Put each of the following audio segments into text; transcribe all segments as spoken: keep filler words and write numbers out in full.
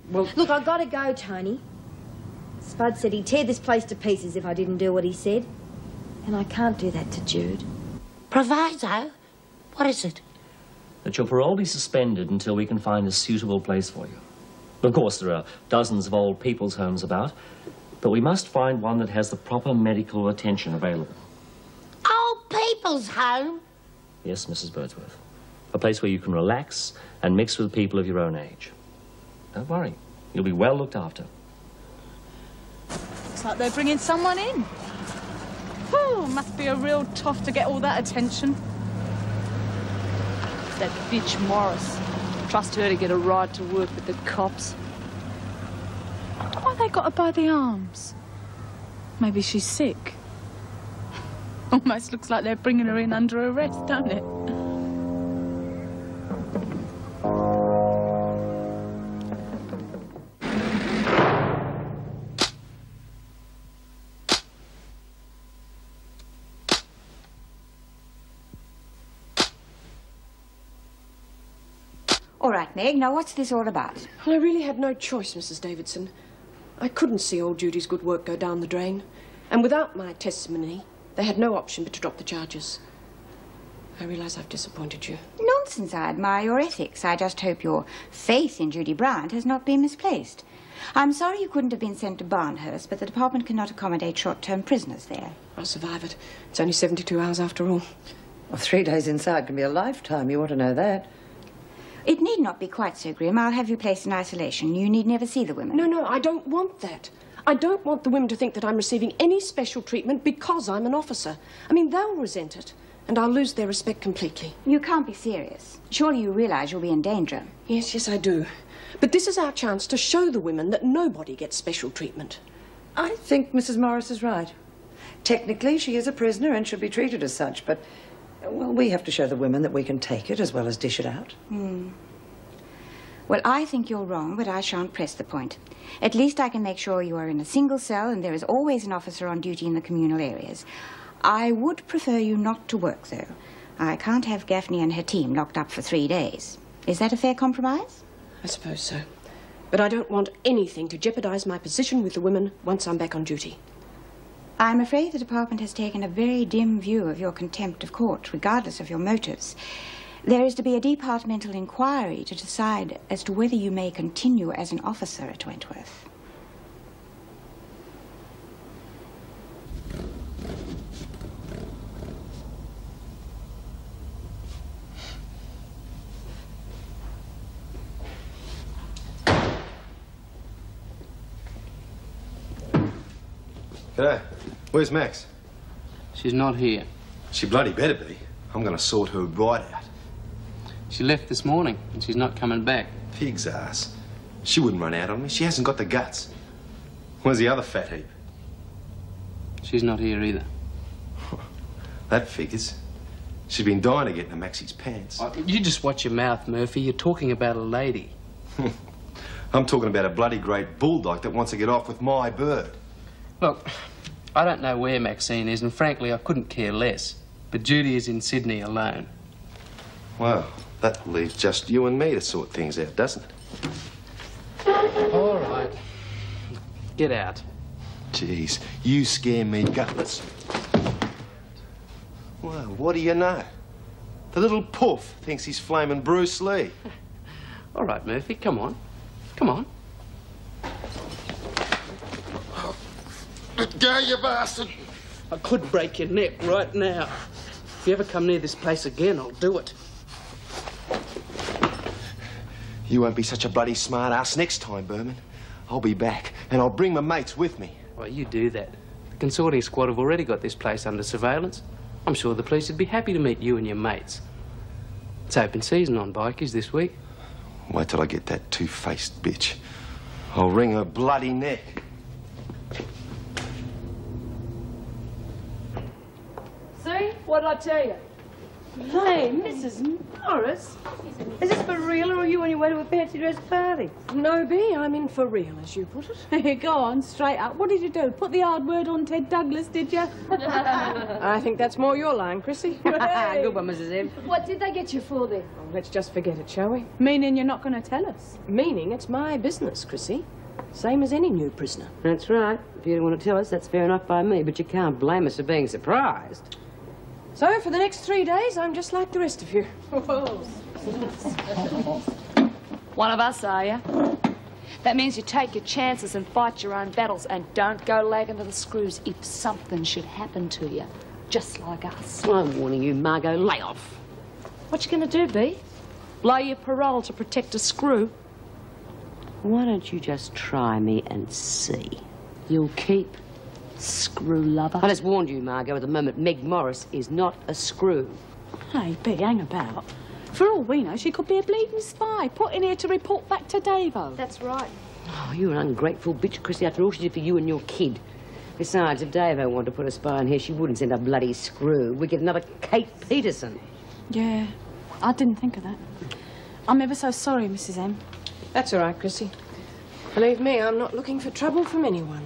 well... Look, I've got to go, Tony. Spud said he'd tear this place to pieces if I didn't do what he said. And I can't do that to Jude. Proviso? What is it? That your parole be suspended until we can find a suitable place for you. Of course, there are dozens of old people's homes about, but we must find one that has the proper medical attention available. Old people's home? Yes, Missus Birdsworth. A place where you can relax and mix with people of your own age. Don't worry. You'll be well looked after. Looks like they're bringing someone in. Whew, must be a real tough to get all that attention. That bitch Morris. Trust her to get a ride to work with the cops. Why they got her by the arms? Maybe she's sick. Almost looks like they're bringing her in under arrest, doesn't it? All right, Meg, now what's this all about? Well, I really had no choice, Missus Davidson. I couldn't see old Judy's good work go down the drain. And without my testimony, they had no option but to drop the charges. I realise I've disappointed you. Nonsense, I admire your ethics. I just hope your faith in Judy Bryant has not been misplaced. I'm sorry you couldn't have been sent to Barnhurst, but the department cannot accommodate short-term prisoners there. I'll survive it. It's only seventy-two hours after all. Well, three days inside can be a lifetime. You ought to know that. It need not be quite so grim. I'll have you placed in isolation. You need never see the women. No, no, I don't want that. I don't want the women to think that I'm receiving any special treatment because I'm an officer. I mean, they'll resent it, and I'll lose their respect completely. You can't be serious. Surely you realise you'll be in danger. Yes, yes, I do. But this is our chance to show the women that nobody gets special treatment. I think Missus Morris is right. Technically, she is a prisoner and should be treated as such, but, well, we have to show the women that we can take it as well as dish it out. Hmm. Well, I think you're wrong, but I shan't press the point. At least I can make sure you are in a single cell and there is always an officer on duty in the communal areas. I would prefer you not to work, though. I can't have Gaffney and her team locked up for three days. Is that a fair compromise? I suppose so. But I don't want anything to jeopardise my position with the women once I'm back on duty. I'm afraid the department has taken a very dim view of your contempt of court, regardless of your motives. There is to be a departmental inquiry to decide as to whether you may continue as an officer at Wentworth. G'day. Where's Max? She's not here. She bloody better be. I'm going to sort her right out. She left this morning, and she's not coming back. Pig's ass. She wouldn't run out on me. She hasn't got the guts. Where's the other fat heap? She's not here either. That figures. She's been dying to get into Maxie's pants. Oh, you just watch your mouth, Murphy. You're talking about a lady. I'm talking about a bloody great bulldog that wants to get off with my bird. Look, I don't know where Maxine is, and frankly, I couldn't care less. But Judy is in Sydney alone. Well, that leaves just you and me to sort things out, doesn't it? All right. Get out. Jeez, you scare me gutless. Well, what do you know? The little poof thinks he's flaming Bruce Lee. All right, Murphy, come on. Come on. Let go, you bastard! I could break your neck right now. If you ever come near this place again, I'll do it. You won't be such a bloody smart ass next time, Berman. I'll be back, and I'll bring my mates with me. Well, you do that. The consorting squad have already got this place under surveillance. I'm sure the police would be happy to meet you and your mates. It's open season on bikies this week. Wait till I get that two-faced bitch. I'll wring her bloody neck. See? What did I tell you? Hey, Missus Morris, is this for real, or are you on your way to a fancy dress party? No, B, I'm in for real, as you put it. Hey, go on, straight up. What did you do? Put the hard word on Ted Douglas, did you? I think that's more your line, Chrissy. Good one, Missus M. What did they get you for then? Well, let's just forget it, shall we? Meaning you're not going to tell us? Meaning it's my business, Chrissy. Same as any new prisoner. That's right. If you don't want to tell us, that's fair enough by me, but you can't blame us for being surprised. So, for the next three days, I'm just like the rest of you. One of us, are you? That means you take your chances and fight your own battles and don't go lagging to the screws if something should happen to you, just like us. I'm warning you, Margot, lay off. What you going to do, B? Blow your parole to protect a screw? Why don't you just try me and see? You'll keep. Screw lover. I just warned you, Margot, at the moment, Meg Morris is not a screw. Hey, B, hang about. For all we know, she could be a bleeding spy, put in here to report back to Davo. That's right. Oh, you're an ungrateful bitch, Chrissy, after all she did for you and your kid. Besides, if Davo wanted to put a spy in here, she wouldn't send a bloody screw. We'd get another Kate Peterson. Yeah, I didn't think of that. I'm ever so sorry, Missus M. That's all right, Chrissy. Believe me, I'm not looking for trouble from anyone.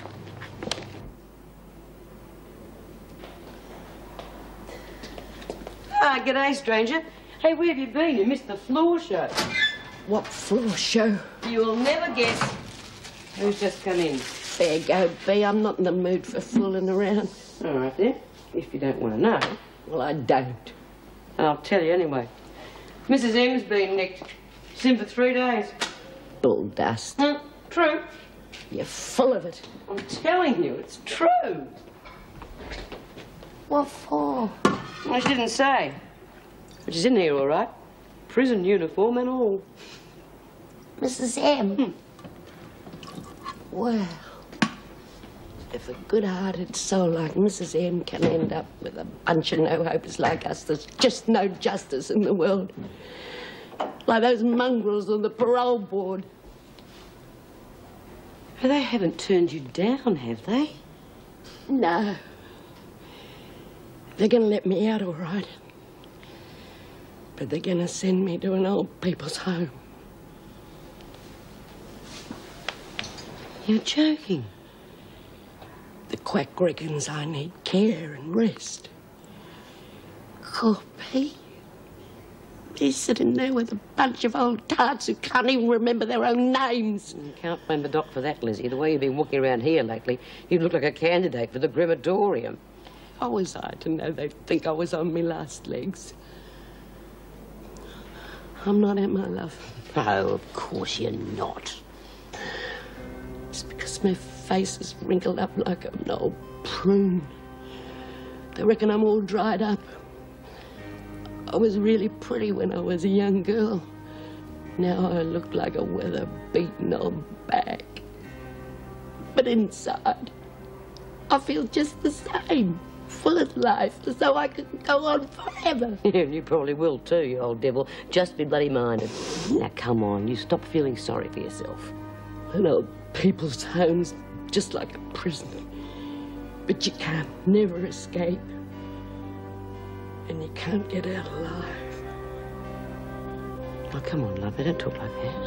Ah, g'day, stranger. Hey, where have you been? You missed the floor show. What floor show? You'll never guess. Who's just come in? There you go, B. I'm not in the mood for fooling around. All right, then. If you don't want to know. Well, I don't. I'll tell you anyway. Missus M's been nicked. She's in for three days. Bull dust. Hmm, true. You're full of it. I'm telling you, it's true. What for? Well, she didn't say. But she's in here, all right. Prison uniform and all. Missus M? Hmm. Well, if a good-hearted soul like Missus M can end up with a bunch of no-hopers like us, there's just no justice in the world. Like those mongrels on the parole board. They haven't turned you down, have they? No. They're going to let me out, all right. But they're going to send me to an old people's home. You're joking. The quack reckons I need care and rest. Corpy? He's sitting there with a bunch of old tarts who can't even remember their own names. You can't blame the doc for that, Lizzie. The way you've been walking around here lately, you look like a candidate for the crematorium. How was I to know they'd think I was on my last legs? I'm not, am I, love? Oh, of course you're not. It's because my face is wrinkled up like an old prune. They reckon I'm all dried up. I was really pretty when I was a young girl. Now I look like a weather-beaten old bag. But inside, I feel just the same. Full of life, as though I could go on forever. Yeah, you probably will too, you old devil. Just be bloody minded. Now, come on, you stop feeling sorry for yourself. An old people's home's just like a prison. But you can't never escape. And you can't get out alive. Oh, come on, love, don't talk like that.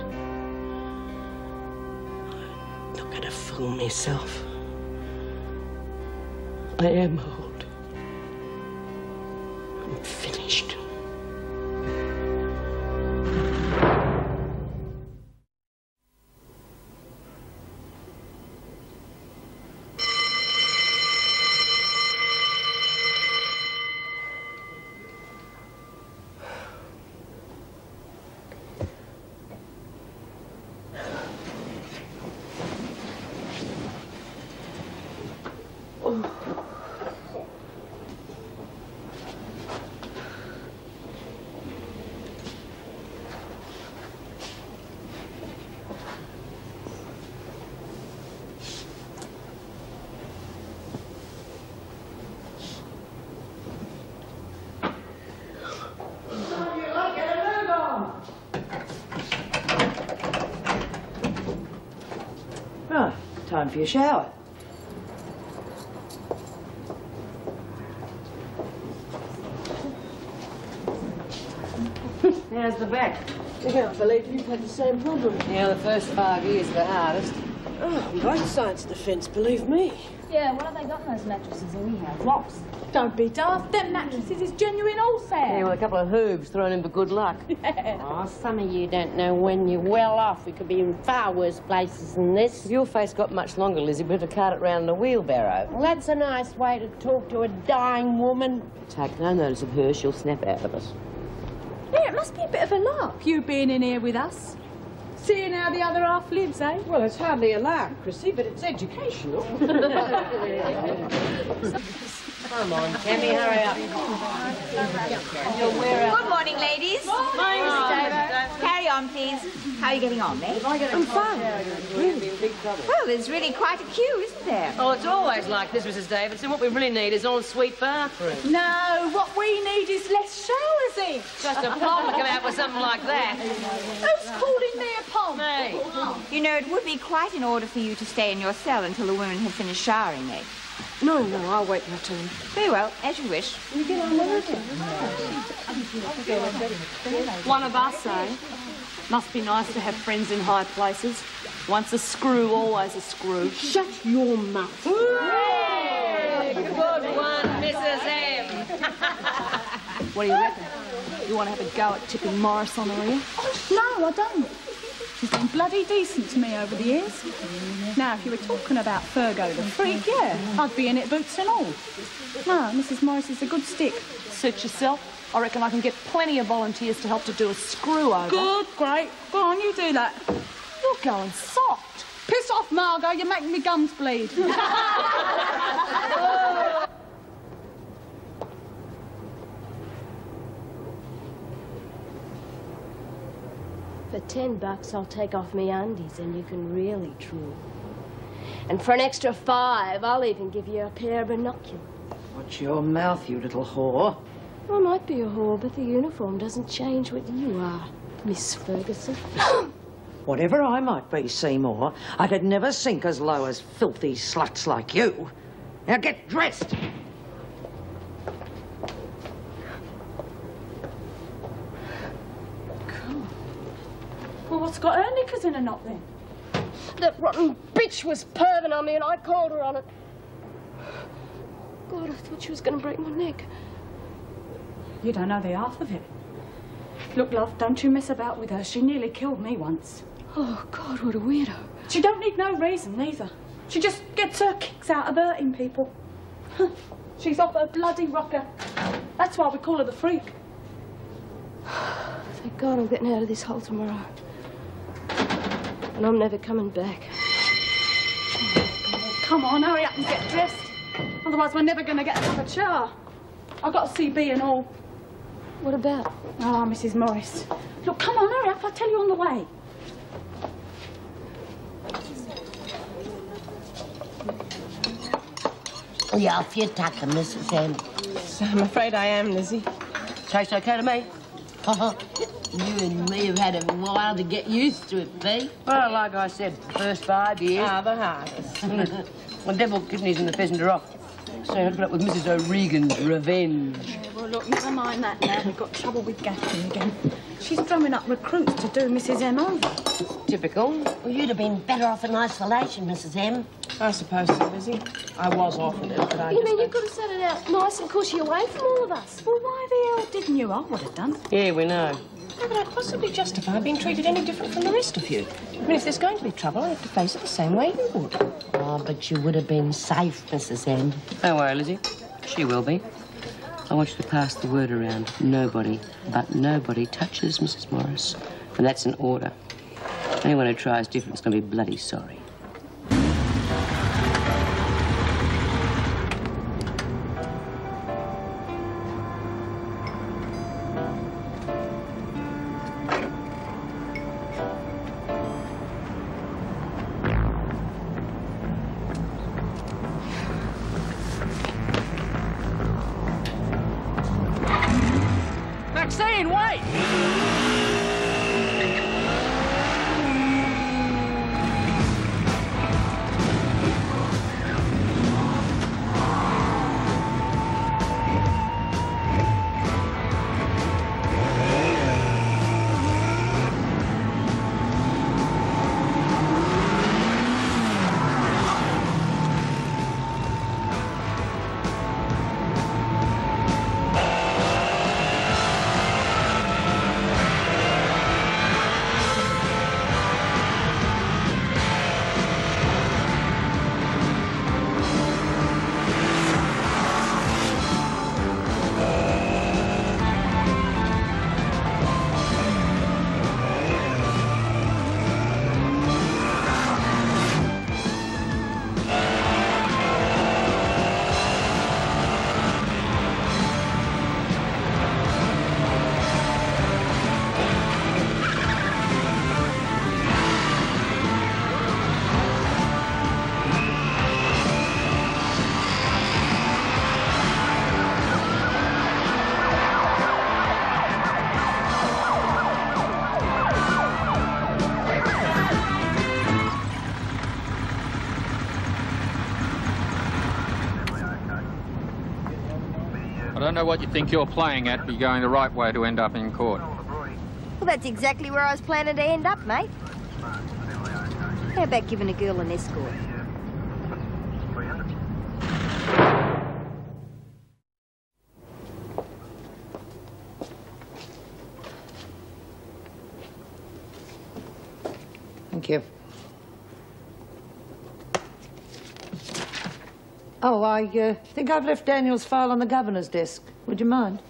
I'm not going to fool myself. I am old. I'm finished. Right, time for your shower. How's the back? I can't believe you've had the same problem. Yeah, the first five years are the hardest. Oh, great science defence, believe me. Yeah, what have they got in those mattresses that we have? Rocks. Don't be daft. Them mattresses is genuine horsehair. Yeah, well, a couple of hooves thrown in for good luck. Oh, some of you don't know when you're well off. We could be in far worse places than this. If your face got much longer, Lizzie, we'd have to cart it round in a wheelbarrow. Well, that's a nice way to talk to a dying woman. Take no notice of her, she'll snap out of us. Yeah, it must be a bit of a lark, you being in here with us. Seeing how the other half lives, eh? Well, it's hardly a lark, Chrissy, but it's educational. Come on, Tammy, hurry up. Good morning, ladies. Morning, David. Carry on, please. How are you getting on, Meg? I'm fine. Really? Big trouble. Well, there's really quite a queue, isn't there? Oh, it's always like this, Missus Davidson. What we really need is an en-suite bathroom. No, what we need is less showers in. Just a plumber come out with something like that. Who's calling me a pom? Me. You know, it would be quite in order for you to stay in your cell until the women have finished showering, Meg. No, no, I'll wait my turn. Very well, as you wish. One of us, eh? Must be nice to have friends in high places. Once a screw, always a screw. Shut your mouth. Hey, good one, Missus M. What do you reckon? You want to have a go at tipping Morris on her ear? No, I don't. She's been bloody decent to me over the years. Now, if you were talking about Fergo the freak, yeah, I'd be in it boots and all. No, Missus Morris is a good stick. Suit yourself. I reckon I can get plenty of volunteers to help to do a screw over. Good, great. Go on, you do that. You're going soft. Piss off, Margot. You're making me gums bleed. For ten bucks, I'll take off me undies and you can really drool. And for an extra five, I'll even give you a pair of binoculars. Watch your mouth, you little whore. I might be a whore, but the uniform doesn't change what you are, Miss Ferguson. Whatever I might be, Seymour, I could never sink as low as filthy sluts like you. Now get dressed. Well, what's got her knickers in a knot, then? That rotten bitch was perving on me and I called her on it. God, I thought she was going to break my neck. You don't know the half of it. Look, love, don't you mess about with her. She nearly killed me once. Oh, God, what a weirdo. She don't need no reason, neither. She just gets her kicks out of hurting people. She's off her bloody rocker. That's why we call her the freak. Thank God I'm getting out of this hole tomorrow. And I'm never coming back. Come on, hurry up and get dressed. Otherwise, we're never going to get another shower. I've got a C B and all. What about? Oh, Missus Morris. Look, come on, hurry up. I'll tell you on the way. Are you off your tucker, Missus M? I'm afraid I am, Lizzie. Tastes okay to me. You and me have had a while to get used to it, Bea. Well, like I said, first five years. Ah, the hardest. The devil kidneys and the pheasant are off. So I put up with Missus O'Regan's revenge. Yeah, well, look, never mind that now. We've got trouble with Gaffney again. She's drumming up recruits to do Missus M over. Typical. Well, you'd have been better off in isolation, Missus M. I suppose so, Lizzie. I was offered it, but I You just mean you don't- could have set it out nice and cushy away from all of us? Well, why the hell didn't you? I would have done. Yeah, we know. How could I possibly justify being treated any different from the rest of you? I mean, if there's going to be trouble, I have to face it the same way you would. Oh, but you would have been safe, Missus M. Don't worry, Lizzie. She will be. I want you to pass the word around. Nobody, but nobody touches Missus Morris. And that's an order. Anyone who tries different is going to be bloody sorry. Maxine, wait! don't know what you think you're playing at, but you're going the right way to end up in court. Well, that's exactly where I was planning to end up, mate. How about giving a girl an escort? Thank you. Oh, I uh, think I've left Daniel's file on the governor's desk. Would you mind?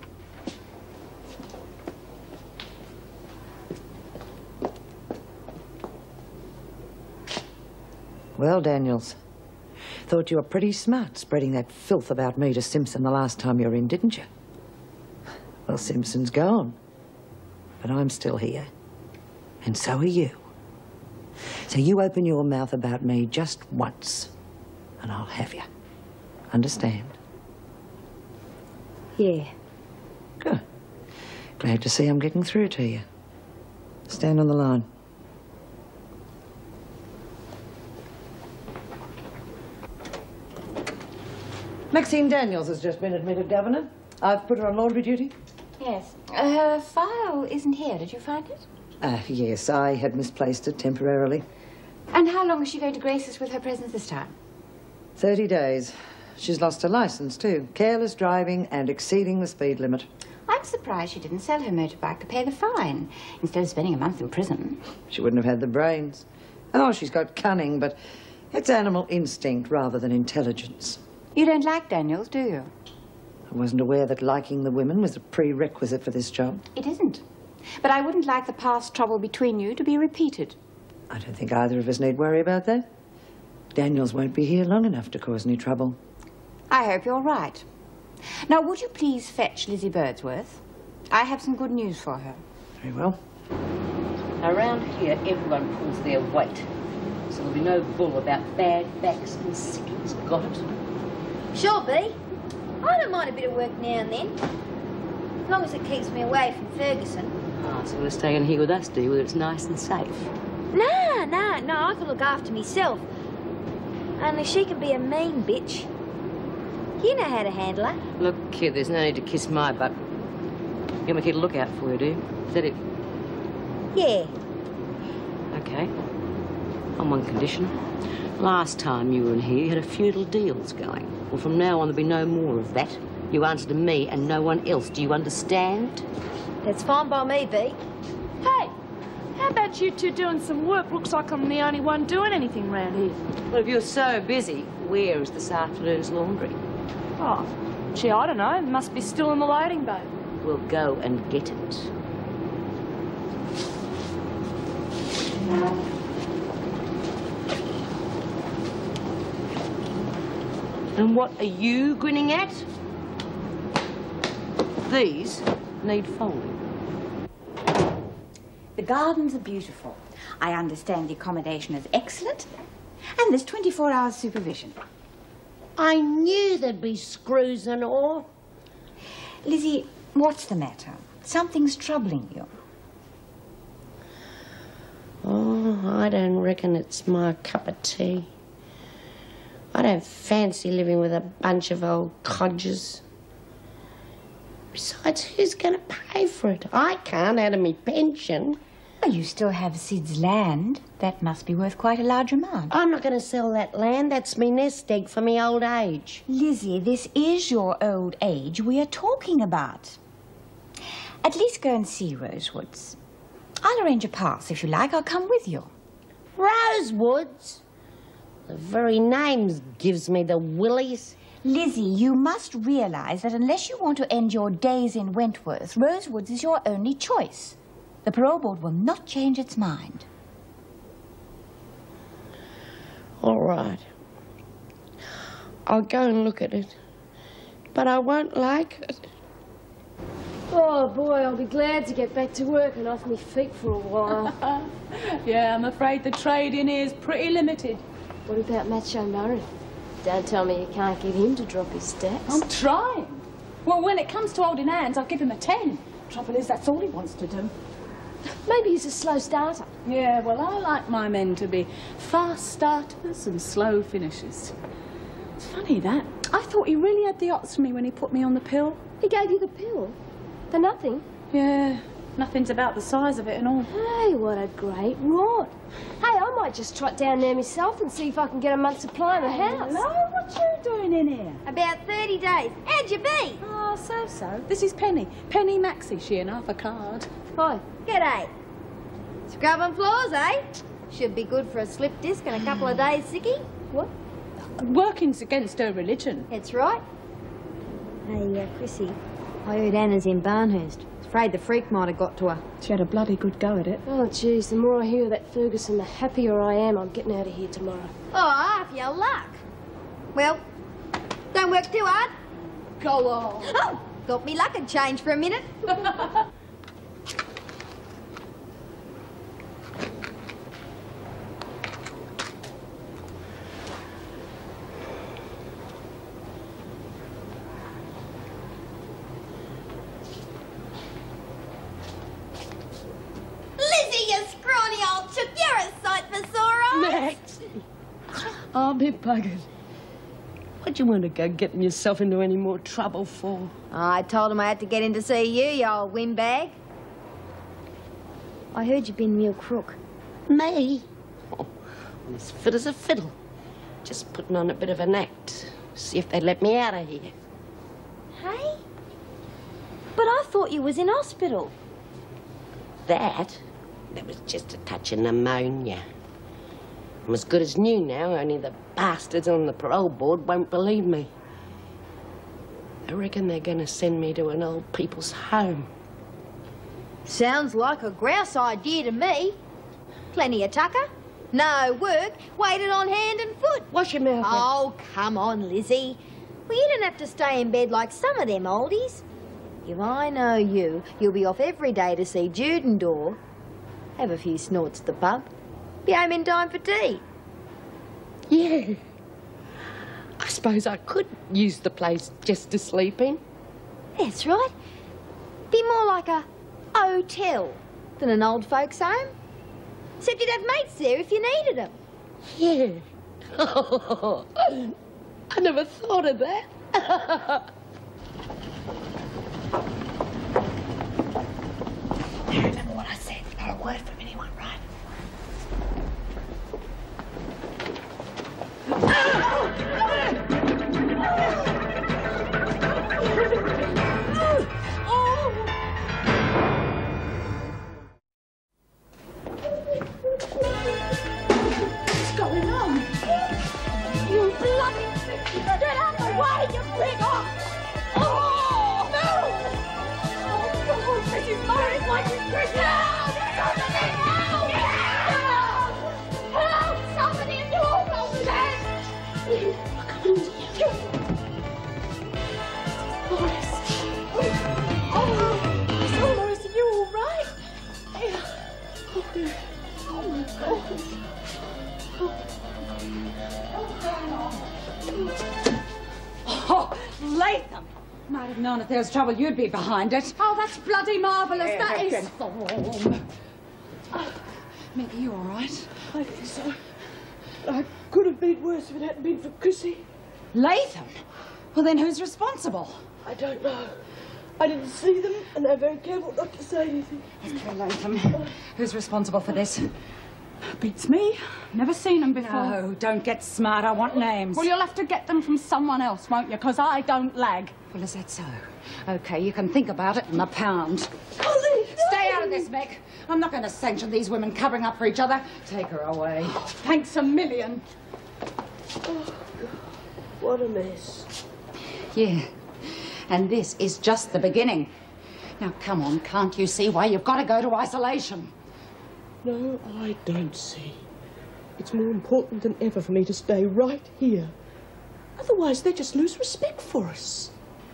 Well, Daniels, thought you were pretty smart spreading that filth about me to Simpson the last time you were in, didn't you? Well, Simpson's gone, but I'm still here, and so are you. So you open your mouth about me just once, and I'll have you. Understand? Yeah. Good. Glad to see I'm getting through to you. Stand on the line. Maxine Daniels has just been admitted, Governor. I've put her on laundry duty. Yes. Uh, her file isn't here. Did you find it? Uh, yes, I had misplaced it temporarily. And how long is she going to grace us with her presence this time? Thirty days. She's lost her licence, too. Careless driving and exceeding the speed limit. I'm surprised she didn't sell her motorbike to pay the fine, instead of spending a month in prison. She wouldn't have had the brains. Oh, she's got cunning, but it's animal instinct rather than intelligence. You don't like Daniels, do you? I wasn't aware that liking the women was a prerequisite for this job. It isn't. But I wouldn't like the past trouble between you to be repeated. I don't think either of us need worry about that. Daniels won't be here long enough to cause any trouble. I hope you're right. Now, would you please fetch Lizzie Birdsworth? I have some good news for her. Very well. Around here, everyone pulls their weight. So there'll be no bull about bad backs and sickies. Got it? Sure, B. I don't mind a bit of work now and then. As long as it keeps me away from Ferguson. Ah, so we'll stay in here with us, do you, where it's nice and safe? Nah, nah, no, I can look after myself. Only she can be a mean bitch. You know how to handle her. Look, kid, there's no need to kiss my butt. You want me to look out for you, do you? Is that it? Yeah. Okay. On one condition. Last time you were in here, you had a few little deals going. Well, from now on, there'll be no more of that. You answer to me and no one else. Do you understand? That's fine by me, B. Hey, how about you two doing some work? Looks like I'm the only one doing anything round here. Well, if you're so busy, where is this afternoon's laundry? Oh, gee, I don't know. It must be still in the loading bay. We'll go and get it. And what are you grinning at? These need folding. The gardens are beautiful. I understand the accommodation is excellent. And there's twenty-four hours supervision. I knew there'd be screws and all. Lizzie, what's the matter? Something's troubling you. Oh, I don't reckon it's my cup of tea. I don't fancy living with a bunch of old codgers. Besides, who's going to pay for it? I can't out of me pension. Well, you still have Sid's land. That must be worth quite a large amount. I'm not going to sell that land. That's me nest egg for me old age. Lizzie, this is your old age we are talking about. At least go and see Rosewoods. I'll arrange a pass if you like. I'll come with you. Rosewoods? The very name gives me the willies. Lizzie, you must realise that unless you want to end your days in Wentworth, Rosewoods is your only choice. The parole board will not change its mind. All right. I'll go and look at it. But I won't like it. Oh, boy, I'll be glad to get back to work and off my feet for a while. Yeah, I'm afraid the trade in here is pretty limited. What about Macho Murray? Dad told me you can't get him to drop his stats. I'm trying. Well, when it comes to holding hands, I'll give him a ten. Trouble is, that's all he wants to do. Maybe he's a slow starter. Yeah, well, I like my men to be fast starters and slow finishers. It's funny, that. I thought he really had the hots for me when he put me on the pill. He gave you the pill? For nothing? Yeah, nothing's about the size of it and all. Hey, what a great rot. Hey, I might just trot down there myself and see if I can get a month's supply in the house. Hello, what you doing in here? About thirty days. How'd you be? Oh, so-so. This is Penny. Penny Maxie, she and half a card. Hi. G'day. Scrubbing floors, eh? Should be good for a slip disc and a couple of days sickie. What? Working's against her religion. That's right. Hey, uh, Chrissy, I heard Anna's in Barnhurst. Afraid the freak might have got to her. She had a bloody good go at it. Oh, geez, the more I hear of that Ferguson, the happier I am I'm getting out of here tomorrow. Oh, half your luck. Well, don't work too hard. Go on. Oh, got me luck and change for a minute. I'll be buggered. What do you want to go getting yourself into any more trouble for? I told him I had to get in to see you, you old windbag. I heard you've been real crook. Me? Oh, I'm as fit as a fiddle. Just putting on a bit of an act. See if they let me out of here. Hey? But I thought you was in hospital. That? That was just a touch of pneumonia. I'm as good as new now, only the bastards on the parole board won't believe me. I reckon they're going to send me to an old people's home. Sounds like a grouse idea to me. Plenty of tucker, no work, waited on hand and foot. Wash your mouth. Oh, come on, Lizzie. Well, you don't have to stay in bed like some of them oldies. If I know you, you'll be off every day to see Jude and Dor, have a few snorts at the pub, be home in time for tea. Yeah. I suppose I could use the place just to sleep in. That's right. Be more like a hotel than an old folks' home. Except you'd have mates there if you needed them. Yeah. Oh, I never thought of that. Remember what I said. Not a word from anyone, right? What's going on? You bloody bitch! Get out the way, you big off! Oh, no! Oh, God, Missus Morris, why you freak out? Somebody help! Help! Help! Somebody in your old land! Morris. Oh, Miss Morris, are you all right? Yeah. Oh, my God. Oh, Latham! Might have known if there was trouble, you'd be behind it. Oh, that's bloody marvellous. Yeah, that is. good. Form. Oh, Mickey, you all right? I think so. I could have been worse if it hadn't been for Chrissy. Latham? Well, then who's responsible? I don't know. I didn't see them, and they're very careful not to say anything. Okay, Latham. Who's responsible for this? Beats me. Never seen them before. No, don't get smart. I want names. Well, you'll have to get them from someone else, won't you? Because I don't lag. Well, is that so? Okay, you can think about it in a pound. Ollie, Stay out of this, Mick. I'm not going to sanction these women covering up for each other. Take her away. Oh, thanks a million. Oh, what a mess. Yeah, and this is just the beginning. Now, come on, can't you see why you've got to go to isolation? No, I don't see. It's more important than ever for me to stay right here. Otherwise, they just lose respect for us.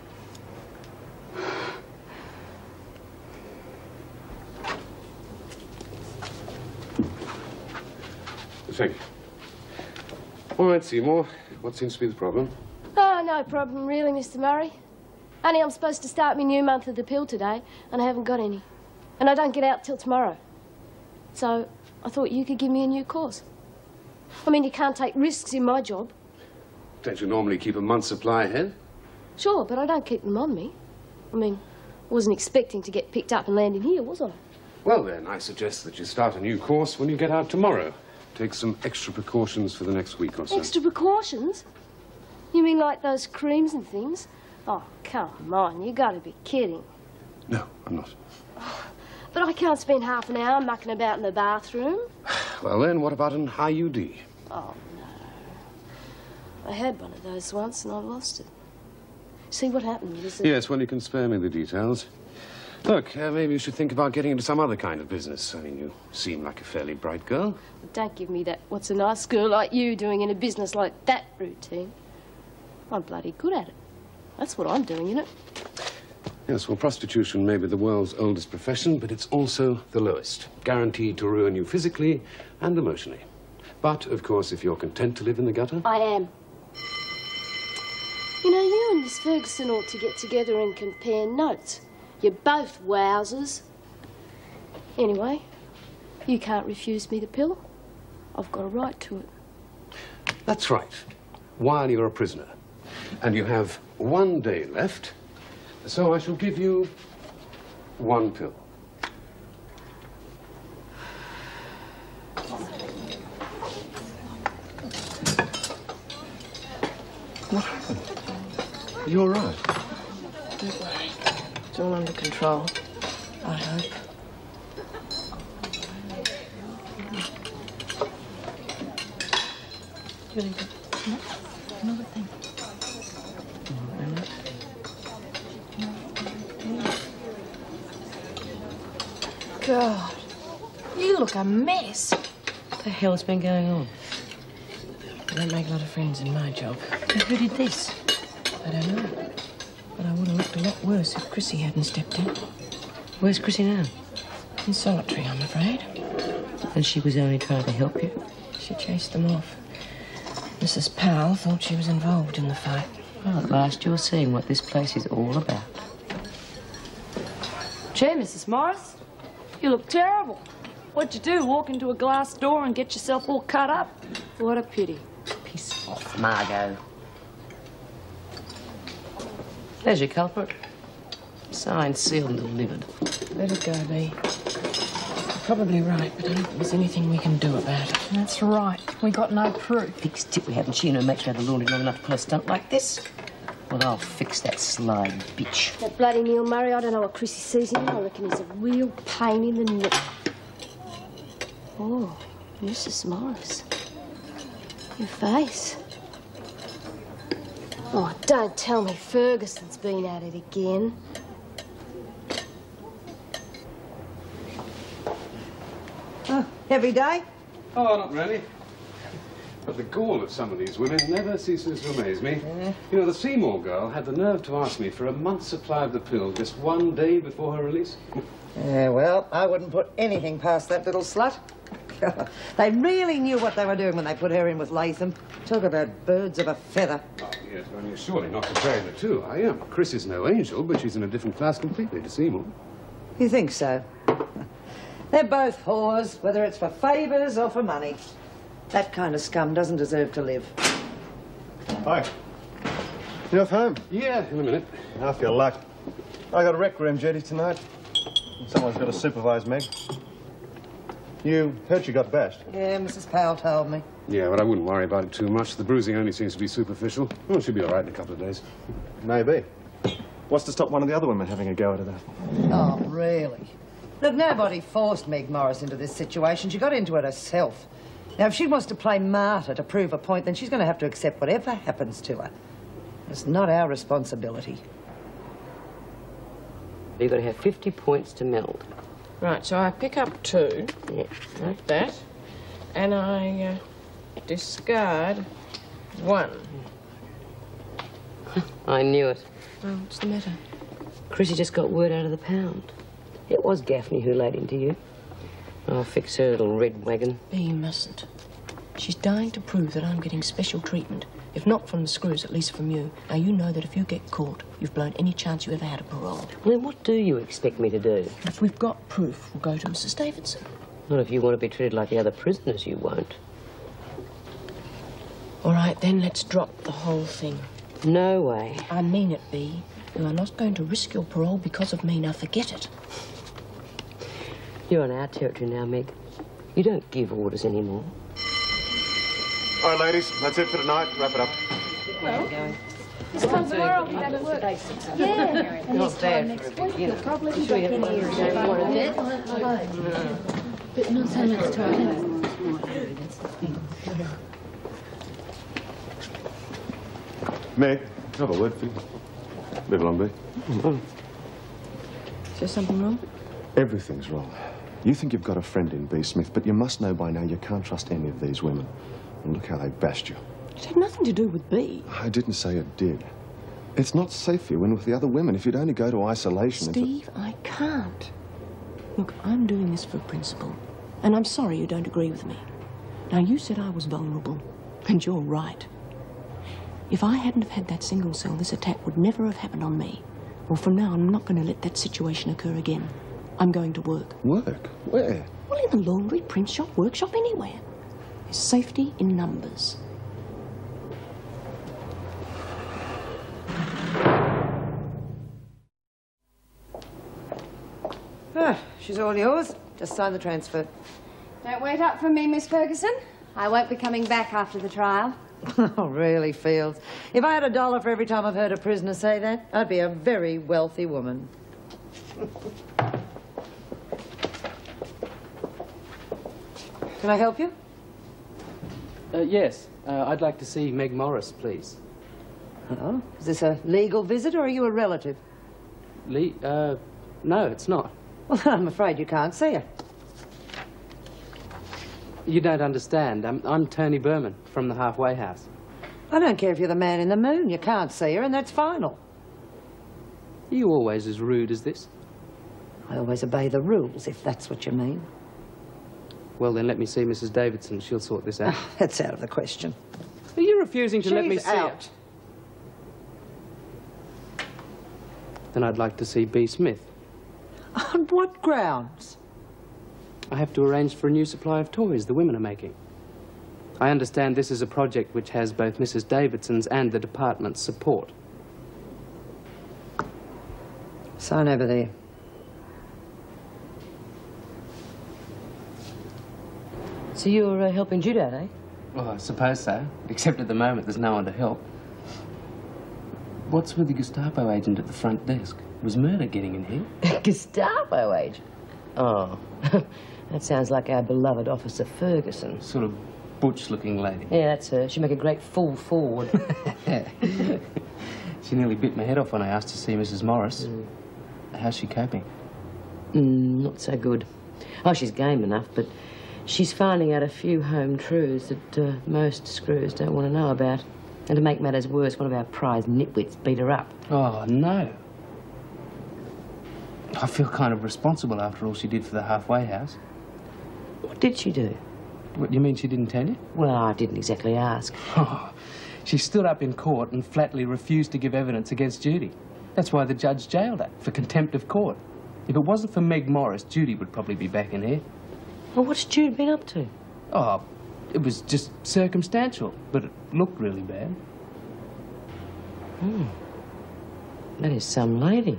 Thank you. All right, Seymour. What seems to be the problem? Oh, no problem really, Mister Murray. Only I'm supposed to start my new month of the pill today, and I haven't got any. And I don't get out till tomorrow. So I thought you could give me a new course. I mean, you can't take risks in my job. Don't you normally keep a month's supply ahead? Sure, but I don't keep them on me. I mean, I wasn't expecting to get picked up and land in here, was I? Well, then, I suggest that you start a new course when you get out tomorrow. Take some extra precautions for the next week or so. Extra precautions? You mean like those creams and things? Oh, come on, you gotta be kidding. No, I'm not. But I can't spend half an hour mucking about in the bathroom. Well, then, what about an I U D? Oh, no. I had one of those once and I lost it. See what happened is that... Yes, well, you can spare me the details. Look, uh, maybe you should think about getting into some other kind of business. I mean, you seem like a fairly bright girl. Don't give me that what's a nice girl like you doing in a business like that routine. I'm bloody good at it. That's what I'm doing in it. Yes, well, prostitution may be the world's oldest profession, but it's also the lowest. Guaranteed to ruin you physically and emotionally. But, of course, if you're content to live in the gutter... I am. You know, you and Miss Ferguson ought to get together and compare notes. You're both wowsers. Anyway, you can't refuse me the pill. I've got a right to it. That's right. While you're a prisoner. And you have one day left, so I shall give you one pill. What happened? Are you all right? Don't worry. It's all under control, I hope. Really good. No, another thing. God, you look a mess. What the hell's been going on? I don't make a lot of friends in my job. And who did this? I don't know. But I would have looked a lot worse if Chrissy hadn't stepped in. Where's Chrissy now? In solitary, I'm afraid. And she was only trying to help you? She chased them off. Missus Powell thought she was involved in the fight. Well, at last you're seeing what this place is all about. Gee, Missus Morris, you look terrible. What'd you do, walk into a glass door and get yourself all cut up? What a pity. Piss off, Margot. There's your culprit. Signed, sealed and delivered. Let it go, Bea. You're probably right, but I don't think there's anything we can do about it. That's right. We got no proof. Big tip we haven't. She and her mates had the laundry long enough to pull a stunt like this. Well, I'll fix that sly bitch. That bloody Neil Murray, I don't know what Chrissy sees in him. I reckon he's a real pain in the neck. Oh, Missus Morris. Your face. Oh, don't tell me Ferguson's been at it again. Oh, heavy day? Oh, not really. But the gall of some of these women never ceases to amaze me. Yeah. You know, the Seymour girl had the nerve to ask me for a month's supply of the pill just one day before her release. Yeah, well, I wouldn't put anything past that little slut. They really knew what they were doing when they put her in with Latham. Talk about birds of a feather. Oh, yes, well, you're surely not comparing the two, are you? Chris is no angel, but she's in a different class completely to Seymour. You think so? They're both whores, whether it's for favours or for money. That kind of scum doesn't deserve to live. Hi. You off home? Yeah, in a minute. I feel luck. I got a rec room duty tonight. Someone's got to supervise Meg. You heard you got bashed? Yeah, Missus Powell told me. Yeah, but I wouldn't worry about it too much. The bruising only seems to be superficial. Well, she'll be all right in a couple of days. Maybe. What's to stop one of the other women having a go at her? Oh, really? Look, nobody forced Meg Morris into this situation. She got into it herself. Now, if she wants to play martyr to prove a point, then she's going to have to accept whatever happens to her. It's not our responsibility. You've got to have fifty points to meld. Right, so I pick up two, Yeah. like that, and I uh, discard one. I knew it. Oh, what's the matter? Chrissy just got word out of the pound. It was Gaffney who laid into you. I'll fix her little red wagon. Bea, you mustn't. She's dying to prove that I'm getting special treatment. If not from the screws, at least from you. Now, you know that if you get caught, you've blown any chance you ever had of parole. Well, then what do you expect me to do? If we've got proof, we'll go to Missus Davidson. Not if you want to be treated like the other prisoners, you won't. All right, then, let's drop the whole thing. No way. I mean it, Bea. You are not going to risk your parole because of me. Now, forget it. You're on our territory now, Meg. You don't give orders anymore. All right, ladies, that's it for tonight. Wrap it up. Well, this time tomorrow I'll be back at work. Yeah. And this time next week you'll probably be back in here again. But not so much time. Meg, I have a word for you. Live along, Bea. Is there something wrong? Everything's wrong. You think you've got a friend in Bea Smith, but you must know by now you can't trust any of these women. And look how they bashed you. It had nothing to do with Bea. I didn't say it did. It's not safe for you in with the other women. If you'd only go to isolation... Steve, I can't. Look, I'm doing this for principle. And I'm sorry you don't agree with me. Now, you said I was vulnerable. And you're right. If I hadn't have had that single cell, this attack would never have happened on me. Well, from now on, I'm not going to let that situation occur again. I'm going to work. Work? Where? Well, in the laundry, print shop, workshop, anywhere. There's safety in numbers. Ah, she's all yours. Just sign the transfer. Don't wait up for me, Miss Ferguson. I won't be coming back after the trial. Oh, really, Fields? If I had a dollar for every time I've heard a prisoner say that, I'd be a very wealthy woman. Can I help you? Uh, yes. Uh, I'd like to see Meg Morris, please. Oh, is this a legal visit or are you a relative? Lee, uh, no, it's not. Well, I'm afraid you can't see her. You don't understand. I'm, I'm Tony Berman from the Halfway House. I don't care if you're the man in the moon. You can't see her, and that's final. Are you always as rude as this? I always obey the rules, if that's what you mean. Well, then let me see Missus Davidson. She'll sort this out. Oh, that's out of the question. Are you refusing to She's let me see out. her? Then I'd like to see Bea Smith. On what grounds? I have to arrange for a new supply of toys the women are making. I understand this is a project which has both Missus Davidson's and the department's support. Sign over there. So you're uh, helping Jude out, eh? Well, I suppose so. Except at the moment there's no one to help. What's with the Gestapo agent at the front desk? Was murder getting in here? Gestapo agent? Oh, that sounds like our beloved Officer Ferguson. Sort of butch-looking lady. Yeah, that's her. She'd make a great fool forward. She nearly bit my head off when I asked to see Missus Morris. Mm. How's she coping? Mm, not so good. Oh, she's game enough, but she's finding out a few home truths that uh, most screws don't want to know about. And to make matters worse, one of our prize nitwits beat her up. Oh, no. I feel kind of responsible after all she did for the Halfway House. What did she do? What, you mean she didn't tell you? Well, I didn't exactly ask. Oh, she stood up in court and flatly refused to give evidence against Judy. That's why the judge jailed her, for contempt of court. If it wasn't for Meg Morris, Judy would probably be back in here. Well, what's Judy been up to? Oh, it was just circumstantial, but it looked really bad. Hmm. That is some lady.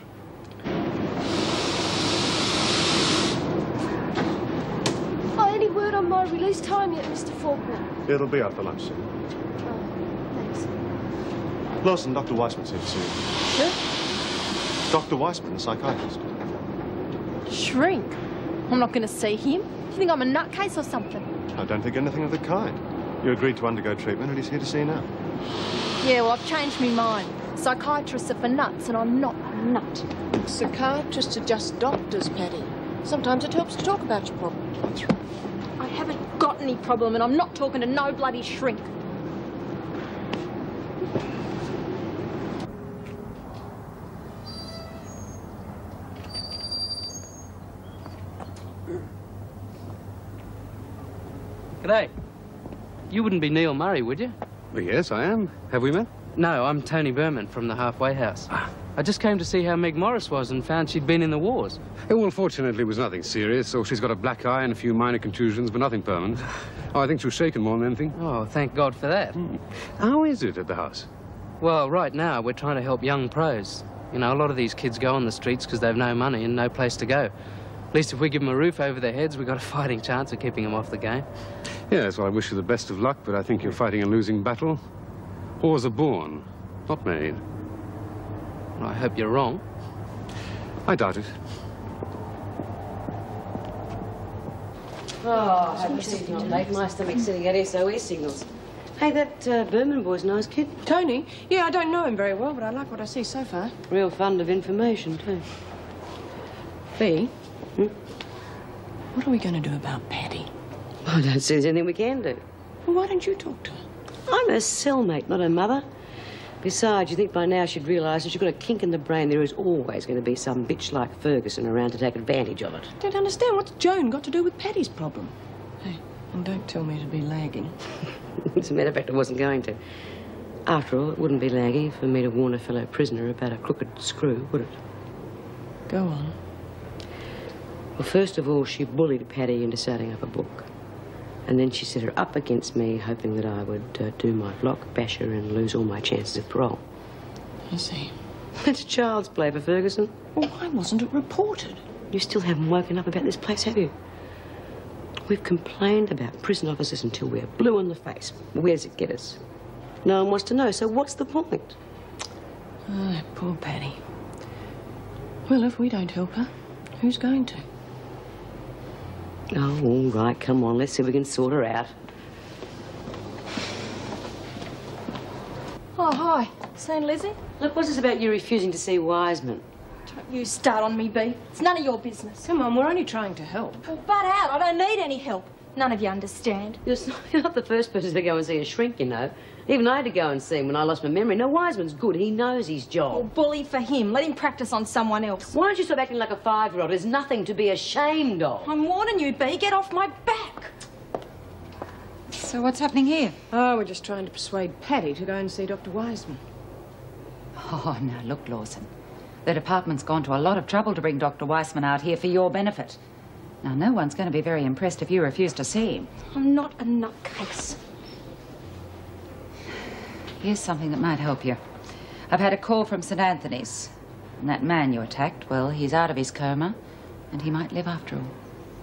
Oh, any word on my release time yet, Mister Faulkner? It'll be after lunch soon. Oh, thanks. Lawson, Doctor Weissman's here to see you. Sir? Doctor Weissman, the psychiatrist. Shrink? I'm not going to see him. Do you think I'm a nutcase or something? I don't think anything of the kind. You agreed to undergo treatment and he's here to see you now. Yeah, well, I've changed my mind. Psychiatrists are for nuts, and I'm not a nut. Psychiatrists are just doctors, Paddy. Sometimes it helps to talk about your problem. That's right. I haven't got any problem, and I'm not talking to no bloody shrink. G'day. You wouldn't be Neil Murray, would you? Well, yes, I am. Have we met? No, I'm Tony Berman from the Halfway House. Ah, I just came to see how Meg Morris was and found she'd been in the wars. Oh, well, fortunately, it was nothing serious. Oh, she's got a black eye and a few minor contusions, but nothing permanent. Oh, I think she was shaken more than anything. Oh, thank God for that. Mm. How is it at the house? Well, right now, we're trying to help young pros. You know, a lot of these kids go on the streets because they've no money and no place to go. At least if we give them a roof over their heads, we've got a fighting chance of keeping them off the game. Yes, well, I wish you the best of luck, but I think you're fighting a losing battle. Wars are born, not made. Well, I hope you're wrong. I doubt it. Oh, I hope she's not late. My stomach's sitting at S O S signals. Hey, that uh, Berman boy's a nice kid. Tony? Yeah, I don't know him very well, but I like what I see so far. Real fond of information, too. Bea? Hmm? What are we going to do about Paddy? I don't see there's anything we can do. Well, why don't you talk to her? I'm her cellmate, not her mother. Besides, you think by now she'd realise if she's got a kink in the brain, there is always going to be some bitch like Ferguson around to take advantage of it. I don't understand. What's Joan got to do with Paddy's problem? Hey, and don't tell me to be lagging. As a matter of fact, I wasn't going to. After all, it wouldn't be lagging for me to warn a fellow prisoner about a crooked screw, would it? Go on. Well, first of all, she bullied Paddy into starting up a book. And then she set her up against me, hoping that I would uh, do my block, bash her, and lose all my chances of parole. I see. It's child's play for Ferguson. Well, why wasn't it reported? You still haven't woken up about this place, have you? We've complained about prison officers until we're blue in the face. Where does it get us? No one wants to know, so what's the point? Oh, poor Paddy. Well, if we don't help her, who's going to? Oh, all right, come on, let's see if we can sort her out. Oh, hi. Seen Lizzie? Look, what's this about you refusing to see Wiseman? Don't you start on me, Bea. It's none of your business. Come on, we're only trying to help. Well, butt out. I don't need any help. None of you understand. You're not, you're not the first person to go and see a shrink, you know. Even I had to go and see him when I lost my memory. No, Wiseman's good. He knows his job. Well, bully for him. Let him practice on someone else. Why don't you stop acting like a five-year-old? There's nothing to be ashamed of. I'm warning you, Bea. Get off my back. So what's happening here? Oh, we're just trying to persuade Paddy to go and see Doctor Wiseman. Oh, now, look, Lawson. The department's gone to a lot of trouble to bring Doctor Wiseman out here for your benefit. Now, no one's going to be very impressed if you refuse to see him. I'm not a nutcase. Here's something that might help you. I've had a call from St Anthony's. And that man you attacked, well, he's out of his coma, and he might live after all.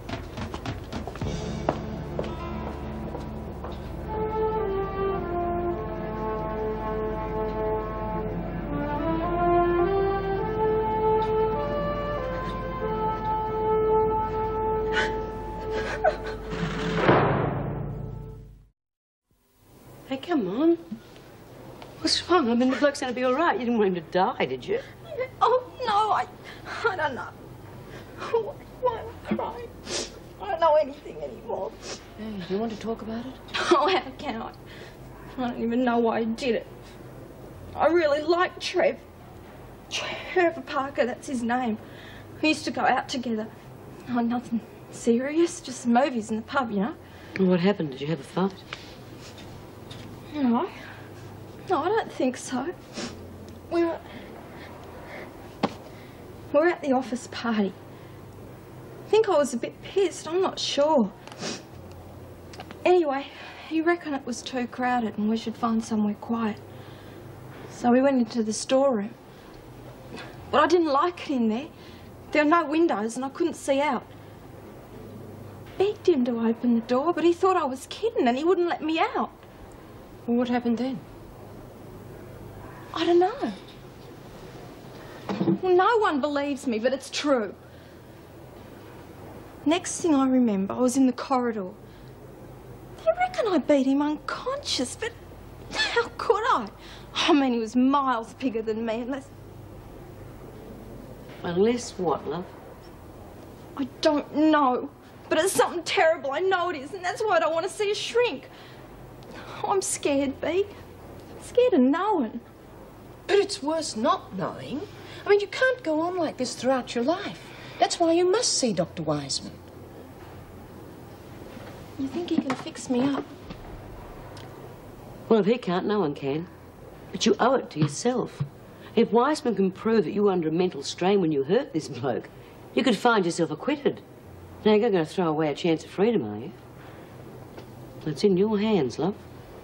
Hey, come on. What's wrong? I mean, the bloke's going to be all right. You didn't want him to die, did you? Oh, no, I... I don't know. Why, why am I crying? I don't know anything anymore. Hey, do you want to talk about it? Oh, how can I? I don't even know why I did it. I really like Trev. Trevor Parker, that's his name. We used to go out together. Oh, nothing serious, just movies in the pub, you know. What happened? Did you have a fight? No. No, I don't think so. We were... We were at the office party. I think I was a bit pissed, I'm not sure. Anyway, he reckoned it was too crowded and we should find somewhere quiet. So we went into the storeroom. But I didn't like it in there. There were no windows and I couldn't see out. I begged him to open the door, but he thought I was kidding and he wouldn't let me out. Well, what happened then? I don't know. Well, no one believes me, but it's true. Next thing I remember, I was in the corridor. They reckon I beat him unconscious, but how could I? I mean, he was miles bigger than me, unless... Unless what, love? I don't know, but it's something terrible. I know it is, and that's why I don't want to see a shrink. Oh, I'm scared, Bea. I'm scared of knowing. But it's worse not knowing. I mean, you can't go on like this throughout your life. That's why you must see Doctor Wiseman. You think he can fix me up? Well, if he can't, no one can. But you owe it to yourself. If Weissman can prove that you were under a mental strain when you hurt this bloke, you could find yourself acquitted. Now, you're going to throw away a chance of freedom, are you? It's in your hands, love.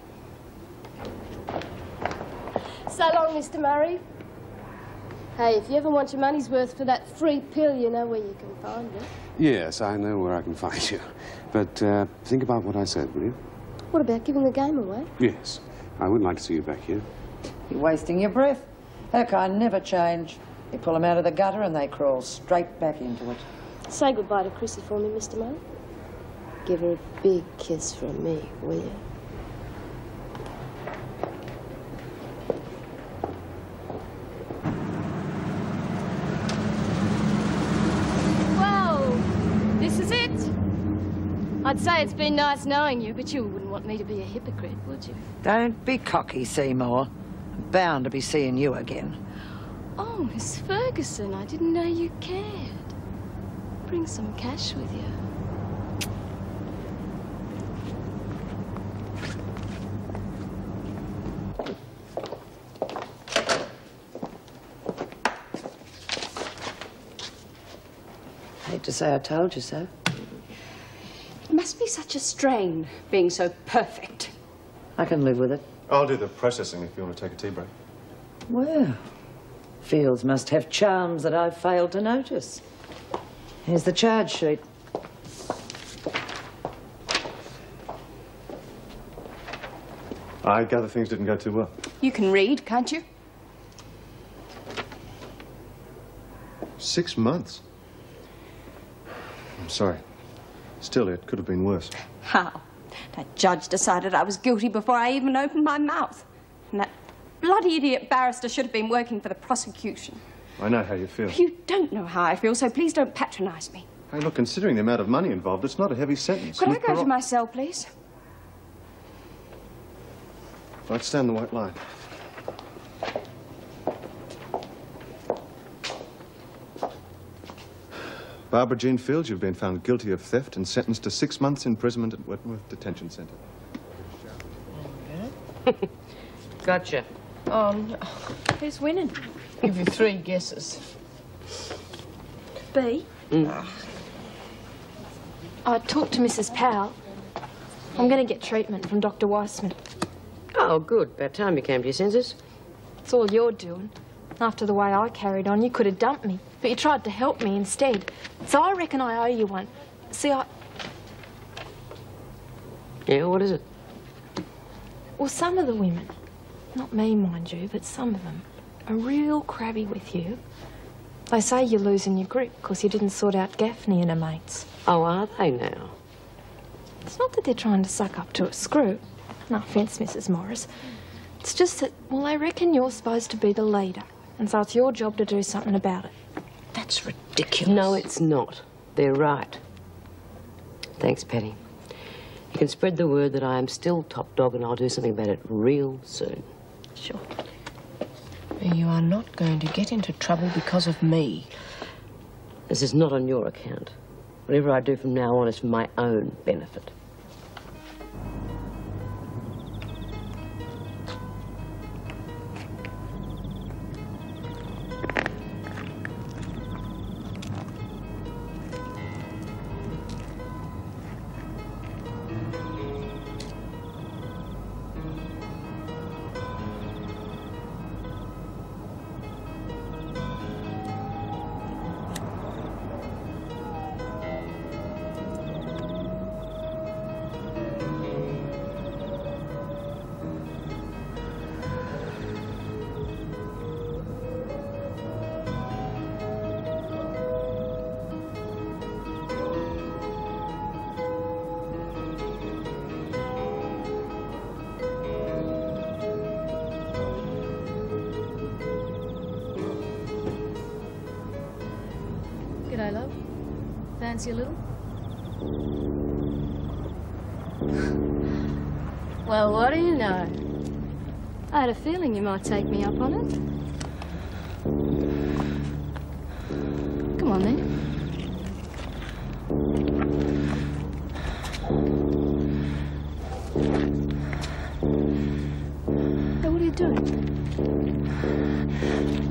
So long, Mister Murray. Hey, if you ever want your money's worth for that free pill, you know where you can find it. Yes, I know where I can find you. But uh, think about what I said, will you? What about giving the game away? Yes, I would like to see you back here. You're wasting your breath. Her kind never change. You pull them out of the gutter and they crawl straight back into it. Say goodbye to Chrissy for me, Mister Murray. Give her a big kiss from me, will you? Well, this is it. I'd say it's been nice knowing you, but you wouldn't want me to be a hypocrite, would you? Don't be cocky, Seymour. I'm bound to be seeing you again. Oh, Miss Ferguson, I didn't know you cared. Bring some cash with you. Hate to say I told you so. It must be such a strain, being so perfect. I can live with it. I'll do the processing if you want to take a tea break. Well, Fields must have charms that I've failed to notice. Here's the charge sheet. I gather things didn't go too well. You can read, can't you? Six months? I'm sorry. Still, it could have been worse. How? That judge decided I was guilty before I even opened my mouth. And that bloody idiot barrister should have been working for the prosecution. I know how you feel. You don't know how I feel, so please don't patronise me. Hey, look, considering the amount of money involved, it's not a heavy sentence. Could I You've go got- to my cell, please? Right, stand the white line. Barbara Jean Fields, you've been found guilty of theft and sentenced to six months imprisonment at Wentworth Detention Centre. Gotcha. Oh, no. Who's winning? Give you three guesses. B. Mm. I talked to Missus Powell. I'm going to get treatment from Doctor Weissman. Oh, good. About time you came to your senses. It's all you're doing. After the way I carried on, you could have dumped me, but you tried to help me instead. So I reckon I owe you one. See, I... Yeah, what is it? Well, some of the women, not me, mind you, but some of them, are real crabby with you. They say you're losing your grip because you didn't sort out Gaffney and her mates. Oh, are they now? It's not that they're trying to suck up to a screw. No offence, Missus Morris. It's just that, well, they reckon you're supposed to be the leader. And so it's your job to do something about it. That's ridiculous. No, it's not. They're right. Thanks, Penny. You can spread the word that I am still top dog and I'll do something about it real soon. Sure. You are not going to get into trouble because of me. This is not on your account. Whatever I do from now on is for my own benefit. G'day, love. Fancy a little? Well, what do you know? I had a feeling you might take me up on it. Come on, then. Hey, what are you doing?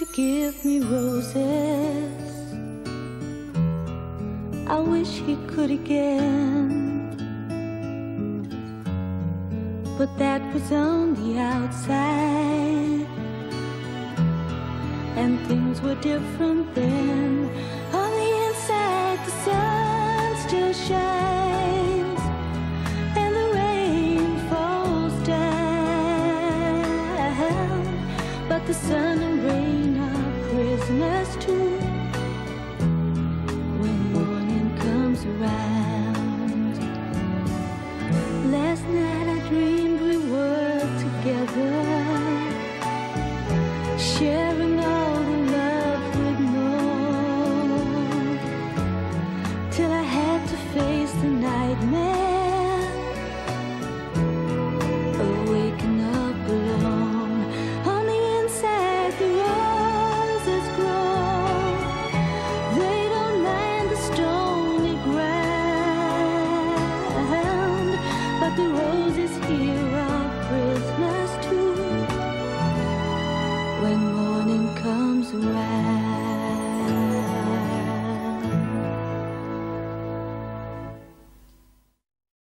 give me roses. I wish he could again, but that was on the outside, and things were different then. On the inside, the sun still shines.